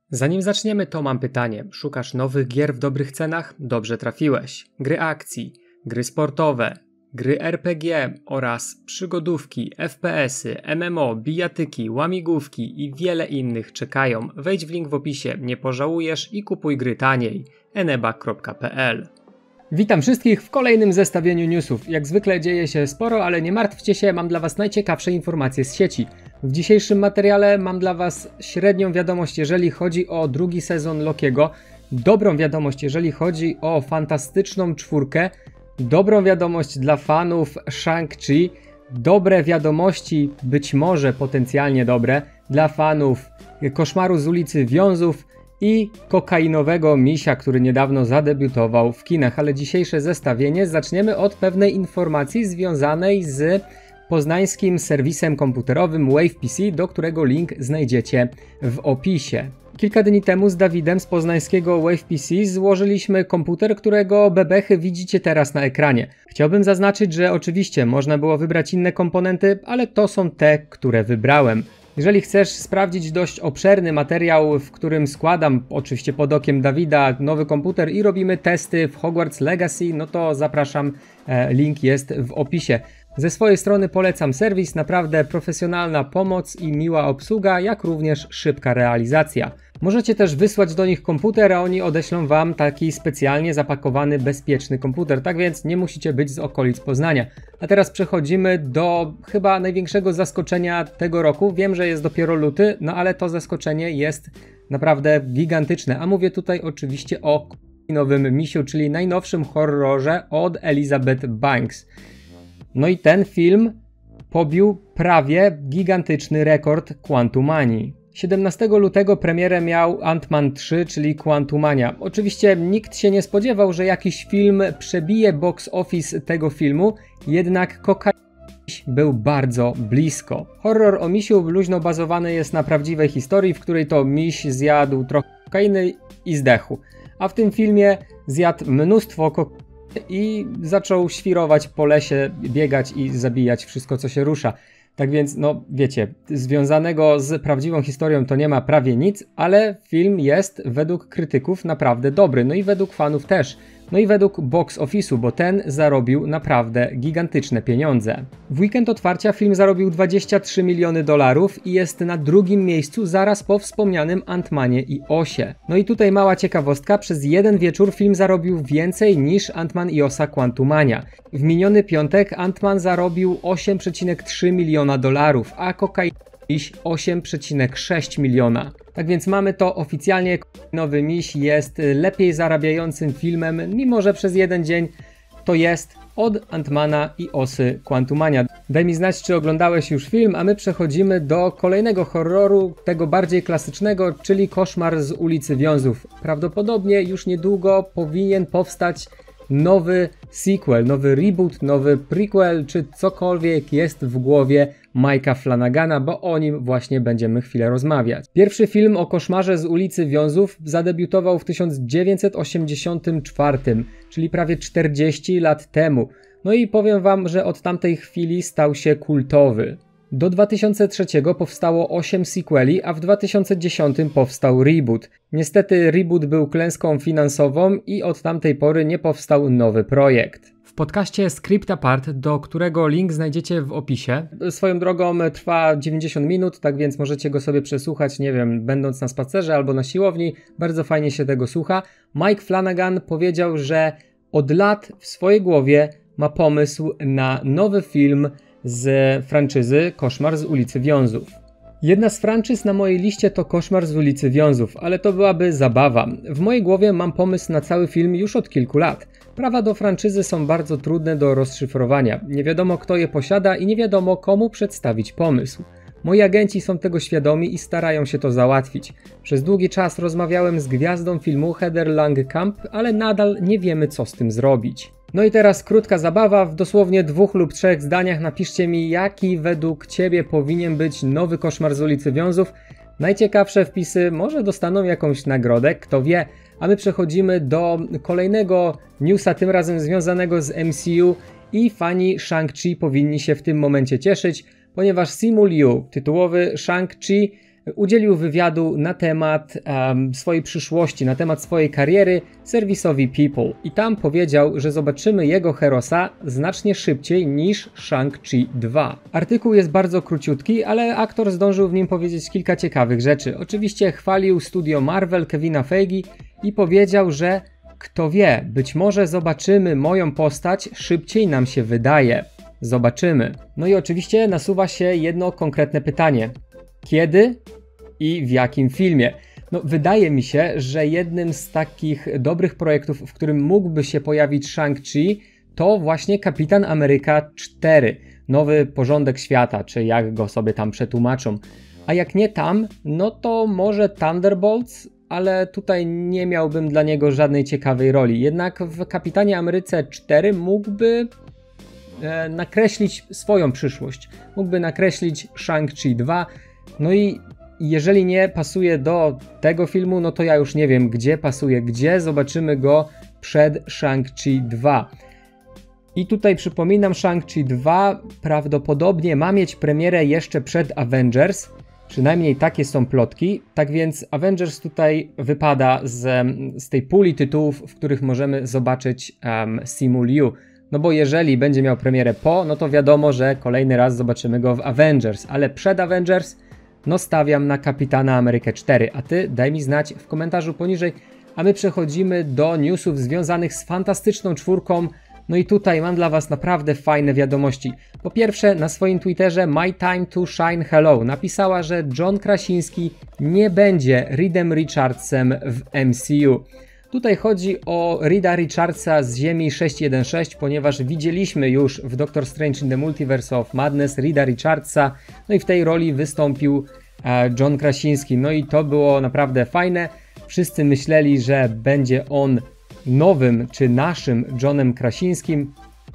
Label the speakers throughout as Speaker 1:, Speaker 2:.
Speaker 1: Zanim zaczniemy, to mam pytanie. Szukasz nowych gier w dobrych cenach? Dobrze trafiłeś. Gry akcji, gry sportowe, gry RPG oraz przygodówki, FPS-y, MMO, bijatyki, łamigłówki i wiele innych czekają. Wejdź w link w opisie, nie pożałujesz i kupuj gry taniej. eneba.pl. Witam wszystkich w kolejnym zestawieniu newsów. Jak zwykle dzieje się sporo, ale nie martwcie się, mam dla Was najciekawsze informacje z sieci. W dzisiejszym materiale mam dla Was średnią wiadomość, jeżeli chodzi o drugi sezon Lokiego, dobrą wiadomość, jeżeli chodzi o Fantastyczną Czwórkę, dobrą wiadomość dla fanów Shang-Chi, dobre wiadomości, być może potencjalnie dobre, dla fanów Koszmaru z ulicy Wiązów i kokainowego misia, który niedawno zadebiutował w kinach. Ale dzisiejsze zestawienie zaczniemy od pewnej informacji związanej z poznańskim serwisem komputerowym WavePC, do którego link znajdziecie w opisie. Kilka dni temu z Dawidem z poznańskiego WavePC złożyliśmy komputer, którego bebechy widzicie teraz na ekranie. Chciałbym zaznaczyć, że oczywiście można było wybrać inne komponenty, ale to są te, które wybrałem. Jeżeli chcesz sprawdzić dość obszerny materiał, w którym składam, oczywiście pod okiem Dawida, nowy komputer i robimy testy w Hogwarts Legacy, no to zapraszam, link jest w opisie. Ze swojej strony polecam serwis, naprawdę profesjonalna pomoc i miła obsługa, jak również szybka realizacja. Możecie też wysłać do nich komputer, a oni odeślą Wam taki specjalnie zapakowany, bezpieczny komputer, tak więc nie musicie być z okolic Poznania. A teraz przechodzimy do chyba największego zaskoczenia tego roku. Wiem, że jest dopiero luty, no ale to zaskoczenie jest naprawdę gigantyczne, a mówię tutaj oczywiście o nowym misiu, czyli najnowszym horrorze od Elizabeth Banks. No i ten film pobił prawie gigantyczny rekord Quantumanii. 17 lutego premierę miał Ant-Man 3, czyli Quantumania. Oczywiście nikt się nie spodziewał, że jakiś film przebije box office tego filmu, jednak kokain był bardzo blisko. Horror o misiu luźno bazowany jest na prawdziwej historii, w której to miś zjadł trochę kokainy i zdechł. A w tym filmie zjadł mnóstwo kokainy i zaczął świrować po lesie, biegać i zabijać wszystko, co się rusza. Tak więc, no wiecie, związanego z prawdziwą historią to nie ma prawie nic, ale film jest według krytyków naprawdę dobry, no i według fanów też. No i według box office'u, bo ten zarobił naprawdę gigantyczne pieniądze. W weekend otwarcia film zarobił $23 miliony i jest na drugim miejscu zaraz po wspomnianym Ant-Manie i Osie. No i tutaj mała ciekawostka, przez jeden wieczór film zarobił więcej niż Ant-Man i Osa Quantumania. W miniony piątek Ant-Man zarobił $8,3 miliona, a kokain 8,6 miliona. Tak więc mamy to oficjalnie, Nowy Miś jest lepiej zarabiającym filmem, mimo że przez jeden dzień to jest od Ant-Mana i Osy Quantumania. Daj mi znać, czy oglądałeś już film, a my przechodzimy do kolejnego horroru, tego bardziej klasycznego, czyli Koszmar z ulicy Wiązów. Prawdopodobnie już niedługo powinien powstać nowy sequel, nowy reboot, nowy prequel, czy cokolwiek jest w głowie Mike'a Flanagana, bo o nim właśnie będziemy chwilę rozmawiać. Pierwszy film o koszmarze z ulicy Wiązów zadebiutował w 1984, czyli prawie 40 lat temu. No i powiem Wam, że od tamtej chwili stał się kultowy. Do 2003 powstało 8 sequeli, a w 2010 powstał reboot. Niestety reboot był klęską finansową i od tamtej pory nie powstał nowy projekt. W podcaście Script Apart, do którego link znajdziecie w opisie. Swoją drogą trwa 90 minut, tak więc możecie go sobie przesłuchać, nie wiem, będąc na spacerze albo na siłowni. Bardzo fajnie się tego słucha. Mike Flanagan powiedział, że od lat w swojej głowie ma pomysł na nowy film z franczyzy Koszmar z ulicy Wiązów. Jedna z franczyz na mojej liście to Koszmar z ulicy Wiązów, ale to byłaby zabawa. W mojej głowie mam pomysł na cały film już od kilku lat. Prawa do franczyzy są bardzo trudne do rozszyfrowania. Nie wiadomo, kto je posiada i nie wiadomo, komu przedstawić pomysł. Moi agenci są tego świadomi i starają się to załatwić. Przez długi czas rozmawiałem z gwiazdą filmu Heather Langenkamp, ale nadal nie wiemy, co z tym zrobić. No i teraz krótka zabawa, w dosłownie 2 lub 3 zdaniach napiszcie mi, jaki według Ciebie powinien być nowy Koszmar z ulicy Wiązów. Najciekawsze wpisy może dostaną jakąś nagrodę, kto wie. A my przechodzimy do kolejnego newsa, tym razem związanego z MCU i fani Shang-Chi powinni się w tym momencie cieszyć, ponieważ Simu Liu, tytułowy Shang-Chi, udzielił wywiadu na temat swojej przyszłości, na temat swojej kariery serwisowi People i tam powiedział, że zobaczymy jego Herosa znacznie szybciej niż Shang-Chi 2. Artykuł jest bardzo króciutki, ale aktor zdążył w nim powiedzieć kilka ciekawych rzeczy. Oczywiście chwalił studio Marvel Kevina Feige i powiedział, że kto wie, być może zobaczymy moją postać szybciej nam się wydaje. Zobaczymy. No i oczywiście nasuwa się jedno konkretne pytanie. Kiedy i w jakim filmie? No, wydaje mi się, że jednym z takich dobrych projektów, w którym mógłby się pojawić Shang-Chi, to właśnie Kapitan Ameryka 4. Nowy porządek świata, czy jak go sobie tam przetłumaczą. A jak nie tam, no to może Thunderbolts, ale tutaj nie miałbym dla niego żadnej ciekawej roli. Jednak w Kapitanie Ameryce 4 mógłby nakreślić swoją przyszłość. Mógłby nakreślić Shang-Chi 2. No i jeżeli nie pasuje do tego filmu, no to ja już nie wiem, gdzie pasuje, gdzie zobaczymy go przed Shang-Chi 2. I tutaj przypominam, Shang-Chi 2 prawdopodobnie ma mieć premierę jeszcze przed Avengers. Przynajmniej takie są plotki. Tak więc Avengers tutaj wypada z tej puli tytułów, w których możemy zobaczyć Simu Liu. No bo jeżeli będzie miał premierę po, no to wiadomo, że kolejny raz zobaczymy go w Avengers. Ale przed Avengers, no stawiam na Kapitana Amerykę 4. A ty daj mi znać w komentarzu poniżej. A my przechodzimy do newsów związanych z Fantastyczną Czwórką. No i tutaj mam dla was naprawdę fajne wiadomości. Po pierwsze, na swoim Twitterze My Time to Shine Hello napisała, że John Krasiński nie będzie Reedem Richardsem w MCU. Tutaj chodzi o Reeda Richardsa z Ziemi 616, ponieważ widzieliśmy już w Doctor Strange in the Multiverse of Madness Reeda Richardsa, no i w tej roli wystąpił John Krasiński. No i to było naprawdę fajne. Wszyscy myśleli, że będzie on nowym, czy naszym Johnem Krasińskim.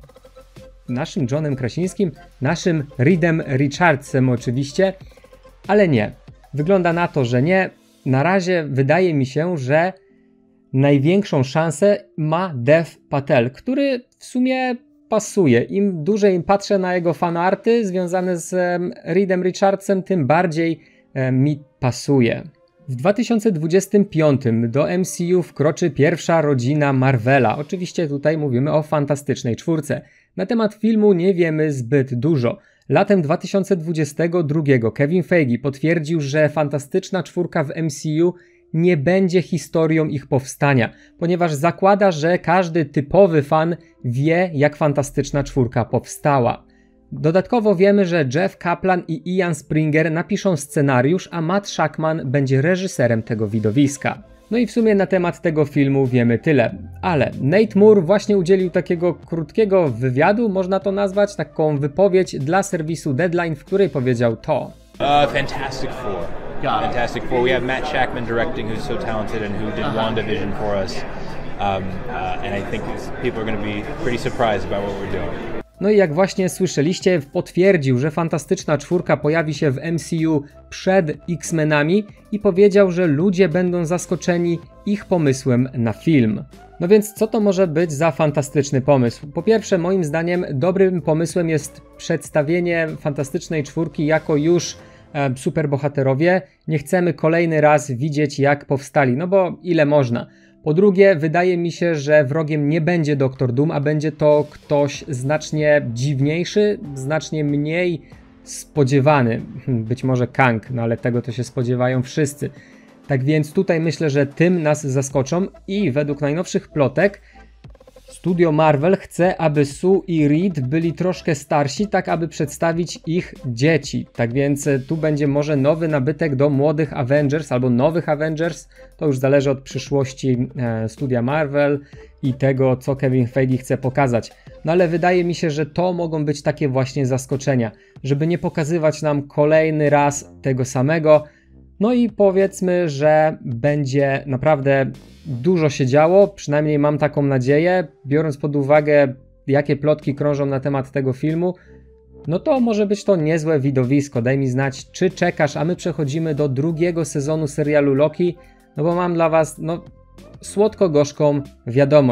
Speaker 1: Naszym Reedem Richardsem oczywiście, ale nie. Wygląda na to, że nie. Na razie wydaje mi się, że największą szansę ma Dev Patel, który w sumie pasuje. Im dłużej patrzę na jego fanarty związane z Reedem Richardsem, tym bardziej mi pasuje. W 2025 do MCU wkroczy pierwsza rodzina Marvela. Oczywiście tutaj mówimy o Fantastycznej Czwórce. Na temat filmu nie wiemy zbyt dużo. Latem 2022 Kevin Feige potwierdził, że Fantastyczna Czwórka w MCU nie będzie historią ich powstania, ponieważ zakłada, że każdy typowy fan wie, jak Fantastyczna Czwórka powstała. Dodatkowo wiemy, że Jeff Kaplan i Ian Springer napiszą scenariusz, a Matt Shakman będzie reżyserem tego widowiska. No i w sumie na temat tego filmu wiemy tyle, ale Nate Moore właśnie udzielił takiego krótkiego wywiadu, można to nazwać, taką wypowiedź dla serwisu Deadline, w której powiedział to.
Speaker 2: Fantastic Four. Fantastic Four. We have Matt Shakman directing, who's so talented and who did WandaVision for us. And I think people are going to be pretty surprised about what we're doing.
Speaker 1: No i jak właśnie słyszeliście, potwierdził, że Fantastyczna Czwórka pojawi się w MCU przed X-Menami i powiedział, że ludzie będą zaskoczeni ich pomysłem na film. No więc co to może być za fantastyczny pomysł? Po pierwsze, moim zdaniem dobrym pomysłem jest przedstawienie Fantastycznej Czwórki jako już superbohaterowie. Nie chcemy kolejny raz widzieć, jak powstali, no bo ile można. Po drugie, wydaje mi się, że wrogiem nie będzie Doktor Doom, a będzie to ktoś znacznie dziwniejszy, znacznie mniej spodziewany. Być może Kang, no ale tego to się spodziewają wszyscy. Tak więc tutaj myślę, że tym nas zaskoczą i według najnowszych plotek studio Marvel chce, aby Sue i Reed byli troszkę starsi, tak aby przedstawić ich dzieci. Tak więc tu będzie może nowy nabytek do młodych Avengers albo nowych Avengers. To już zależy od przyszłości studia Marvel i tego, co Kevin Feige chce pokazać. No ale wydaje mi się, że to mogą być takie właśnie zaskoczenia, żeby nie pokazywać nam kolejny raz tego samego. No i powiedzmy, że będzie naprawdę dużo się działo, przynajmniej mam taką nadzieję, biorąc pod uwagę, jakie plotki krążą na temat tego filmu, no to może być to niezłe widowisko. Daj mi znać, czy czekasz, a my przechodzimy do drugiego sezonu serialu Loki, no bo mam dla was, słodko-gorzką wiadomość.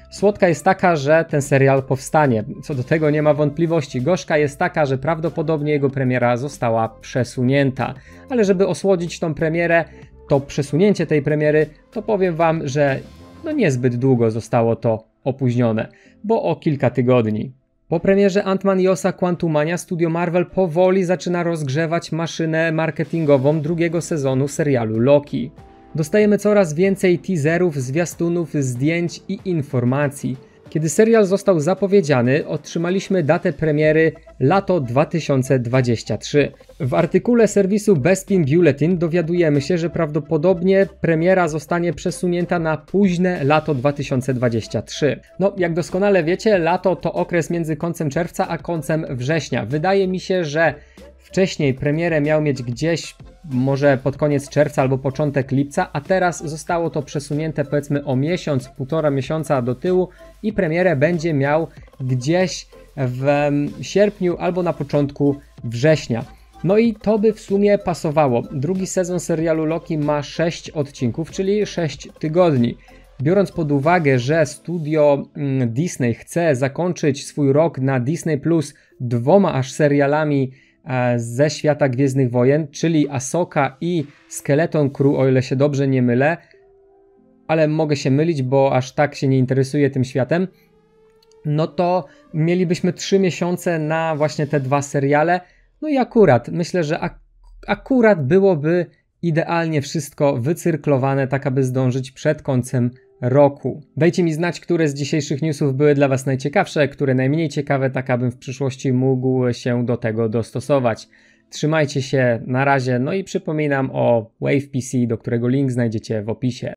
Speaker 1: Słodka jest taka, że ten serial powstanie. Co do tego nie ma wątpliwości. Gorzka jest taka, że prawdopodobnie jego premiera została przesunięta. Ale żeby osłodzić tą premierę, to przesunięcie tej premiery, to powiem wam, że niezbyt długo zostało to opóźnione, bo o kilka tygodni. Po premierze Ant-Man i Osa Quantumania studio Marvel powoli zaczyna rozgrzewać maszynę marketingową drugiego sezonu serialu Loki. Dostajemy coraz więcej teaserów, zwiastunów, zdjęć i informacji. Kiedy serial został zapowiedziany, otrzymaliśmy datę premiery lato 2023. W artykule serwisu Bespin Bulletin dowiadujemy się, że prawdopodobnie premiera zostanie przesunięta na późne lato 2023. Jak doskonale wiecie, lato to okres między końcem czerwca a końcem września. Wydaje mi się, że wcześniej premierę miał mieć gdzieś może pod koniec czerwca albo początek lipca, a teraz zostało to przesunięte powiedzmy o miesiąc, 1,5 miesiąca do tyłu i premierę będzie miał gdzieś w sierpniu albo na początku września. I to by w sumie pasowało. Drugi sezon serialu Loki ma 6 odcinków, czyli 6 tygodni. Biorąc pod uwagę, że studio Disney chce zakończyć swój rok na Disney Plus 2 aż serialami ze świata Gwiezdnych Wojen, czyli Ahsoka i Skeleton Crew, o ile się dobrze nie mylę, ale mogę się mylić, bo aż tak się nie interesuję tym światem, to mielibyśmy 3 miesiące na właśnie te 2 seriale. I akurat, myślę, że akurat byłoby idealnie wszystko wycyrklowane, tak aby zdążyć przed końcem roku. Dajcie mi znać, które z dzisiejszych newsów były dla Was najciekawsze, które najmniej ciekawe, tak abym w przyszłości mógł się do tego dostosować. Trzymajcie się, na razie, i przypominam o WavePC, do którego link znajdziecie w opisie.